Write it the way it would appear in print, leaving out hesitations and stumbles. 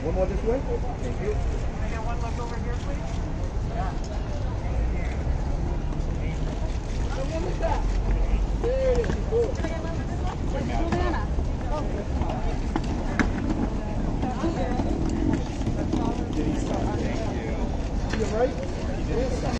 One more this way. Thank you. Can I get one left over here, please? Yeah. There it is. Cool.